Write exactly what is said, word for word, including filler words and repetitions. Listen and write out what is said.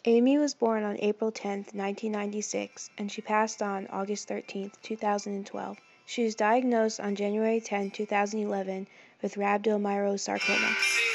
Amy was born on April tenth, nineteen ninety-six, and she passed on August thirteenth, two thousand twelve. She was diagnosed on January tenth, two thousand eleven with rhabdomyosarcoma.